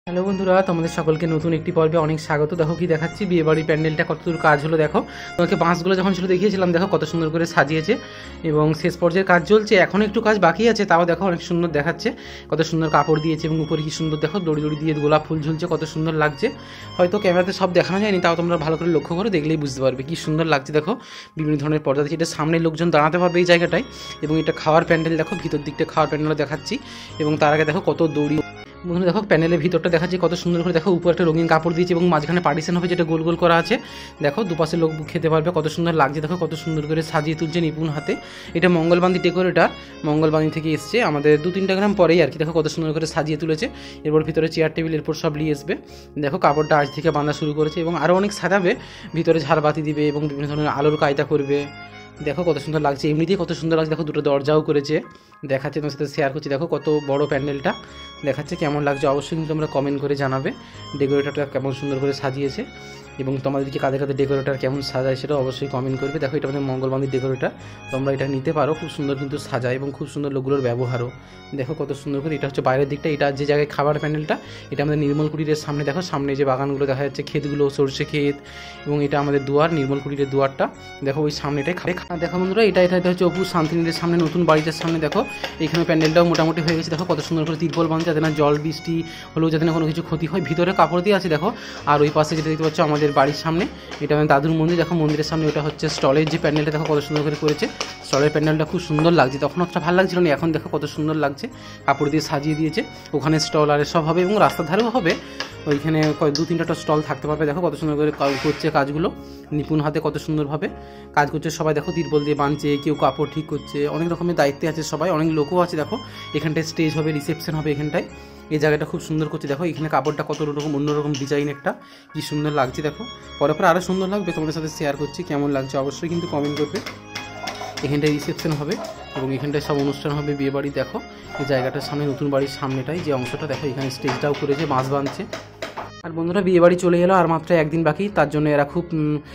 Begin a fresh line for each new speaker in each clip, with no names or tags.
Hello বন্ধুরা, তোমাদের সকলকে নতুন একটি পর্বে অনেক স্বাগত। দেখো কি দেখাচ্ছি, বিয়ে বাড়ির প্যান্ডেলটা কতদূর কাজ হলো দেখো। তোমাকে বাঁশগুলো যখন ছিল দেখিয়েছিলাম, দেখো কত সুন্দর করে সাজিয়েছে এবং শেষ পর্যায়ে কাজ চলছে। এখন একটু কাজ বাকি আছে, তাও দেখো অনেক সুন্দর দেখাচ্ছে। কত সুন্দর কাপড় দিয়েছে এবং উপরে কি সুন্দর দেখো দড়ি দড়ি দিয়ে গোলাপ ফুল ঝুলছে, কত সুন্দর লাগছে। হয়তো ক্যামেরাতে সব দেখানো যায়নি, তাও তোমরা ভালো করে লক্ষ্য করে দেখলেই বুঝতে পারবে কি সুন্দর লাগছে। দেখো বিভিন্ন ধরনের পর্দা দিচ্ছে, এটা সামনে লোকজন দাঁড়াতে পারবে এই জায়গাটায়। এবং এটা খাওয়ার প্যান্ডেল, দেখো ভিতর দিকটা খাওয়ার প্যান্ডেল দেখাচ্ছি। এবং তার আগে দেখো কত দড়ি। বন্ধুরা দেখো প্যানেলের ভিতরটা দেখাচ্ছি কত সুন্দর করে। দেখো উপরে একটা রঙিন কাপড় দিয়েছে এবং মাঝখানে পার্টিশন হবে, যেটা গোল গোল করা আছে। দেখো দুপাশে লোক খেতে পারবে, কত সুন্দর লাগছে। দেখো কত সুন্দর করে সাজিয়ে তুলছে নিপুণ হাতে। এটা মঙ্গলবান্দি ডেকোরেটার, মঙ্গলবান্দি থেকে এসছে আমাদের 2-3টা গ্রাম পরেই আর কি। দেখো কত সুন্দর করে সাজিয়ে তুলেছে। এরপর ভিতরে চেয়ার টেবিল এরপর সব নিয়ে আসবে। দেখো কাপড়টা আজ থেকে বাঁধা শুরু করেছে এবং আরও অনেক সাজাবে। ভিতরে ঝাড়বাতি দিবে এবং বিভিন্ন ধরনের আলোর কায়দা করবে। দেখো কত সুন্দর লাগছে, এমনিতেই কত সুন্দর লাগছে। দেখো দুটো দরজাও করেছে, দেখাচ্ছে তোমার সাথে শেয়ার করছি। দেখো কত বড় প্যান্ডেলটা দেখাচ্ছে, কেমন লাগছে অবশ্যই কিন্তু তোমরা কমেন্ট করে জানাবে। ডেকোরেটরটা কেমন সুন্দর করে সাজিয়েছে এবং তোমাদেরকে কাদের কাদের ডেকোরেটর কেমন সাজায় সেটা অবশ্যই কমেন্ট করবে। দেখো এটা আমাদের মঙ্গলবান্দির ডেকোরেটর, তোমরা এটা নিতে পারো। খুব সুন্দর কিন্তু সাজায় এবং খুব সুন্দর লোকগুলোর ব্যবহারও। দেখো কত সুন্দর করে। এটা হচ্ছে বাইরের দিকটা, এটা যে জায়গায় খাবার প্যান্ডেলটা, এটা আমাদের নির্মল কুটিরের সামনে। দেখো সামনে যে বাগানগুলো দেখা যাচ্ছে, ক্ষেতগুলো, সরষে ক্ষেত। এবং এটা আমাদের দুয়ার, নির্মল কুটিরের দুয়ারটা। দেখো ওই সামনেটাই খাবে। দেখো বন্ধুরা এটা হচ্ছে অপু শান্তিনীদের সামনে, নতুন বাড়িটার সামনে। দেখো এইখানে প্যান্ডেলটাও মোটামুটি হয়ে গেছে। দেখো কত সুন্দর করে তিরপল বাঁধছে, যাতে না জল বৃষ্টি হলেও যাতে না কোনো কিছু ক্ষতি হয়। ভিতরে কাপড় দিয়ে আছে দেখো। আর ওই পাশে যেটা দেখতে পাচ্ছ আমাদের বাড়ির সামনে, এটা আমাদের দাদুর মন্দির। দেখো মন্দিরের সামনে ওটা হচ্ছে স্টলের যে প্যান্ডেলটা, দেখো কত সুন্দর করে করেছে। স্টলের প্যান্ডেলটা খুব সুন্দর লাগছে, তখন অতটা ভালো লাগছিল না, এখন দেখো কত সুন্দর লাগছে। কাপড় দিয়ে সাজিয়ে দিয়েছে। ওখানে স্টল আর সব হবে এবং রাস্তার ধারেও হবে। ওইখানে 2-3টা স্টল থাকতে পারবে। দেখো কত সুন্দর করে করছে কাজগুলো, নিপুণ হাতে কত সুন্দরভাবে কাজ করছে সবাই। দেখো তিরপল দিয়ে বাঁধছে, কেউ কাপড় ঠিক করছে, অনেক রকমের দায়িত্বে আছে সবাই, অনেক লোকও আছে। দেখো এখানটায় স্টেজ হবে, রিসেপশন হবে এখানটায়। এই জায়গাটা খুব সুন্দর করছে। দেখো এখানে কাপড়টা কত রকম অন্যরকম ডিজাইন, একটা কি সুন্দর লাগছে। দেখো পরে পরে আরও সুন্দর লাগবে, তোমাদের সাথে শেয়ার করছি কেমন লাগছে অবশ্যই কিন্তু কমেন্ট করবে। এখানটায় রিসেপশন হবে এবং এখানটায় সব অনুষ্ঠান হবে, বিয়ে বাড়ি। দেখো এই জায়গাটার সামনে, নতুন বাড়ির সামনেটাই যে অংশটা, দেখো এখানে স্টেজটাও করেছে, বাঁশ বাঁধছে। আর বন্ধুরা বিয়ে বাড়ি চলে এলো, আর মাত্র একদিন বাকি। তার জন্য এরা খুব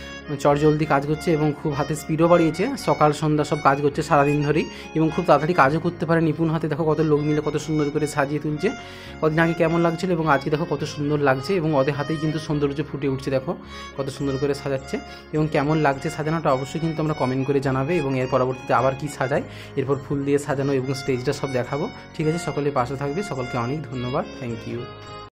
চটজলদি কাজ করছে এবং খুব হাতে স্পিডও বাড়িয়েছে। সকাল সন্ধ্যা সব কাজ করছে সারাদিন ধরেই এবং খুব তাড়াতাড়ি কাজও করতে পারে নিপুণ হাতে। দেখো কত লোক মিলে কত সুন্দর করে সাজিয়ে তুলছে। কদিন আগে কেমন লাগছিল এবং আজকে দেখো কত সুন্দর লাগছে এবং ওদের হাতেই কিন্তু সৌন্দর্য ফুটে উঠছে। দেখো কত সুন্দর করে সাজাচ্ছে এবং কেমন লাগছে সাজানোটা অবশ্যই কিন্তু আমরা কমেন্ট করে জানাবে। এবং এর পরবর্তীতে আবার কি সাজায়, এরপর ফুল দিয়ে সাজানো এবং স্টেজটা সব দেখাবো। ঠিক আছে, সকলে পাশে থাকবে। সকলকে অনেক ধন্যবাদ, থ্যাংক ইউ।